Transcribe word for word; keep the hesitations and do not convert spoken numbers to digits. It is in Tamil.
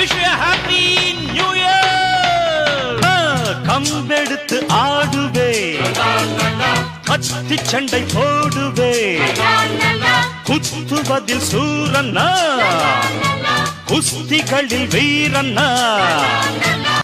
wish you a happy new year. கம்பெடுத்து ஆடுவே, கத்தி சண்டை போடுவே, குத்துவதில் சூரன்னா, குஸ்திகளில் வீரன்னா.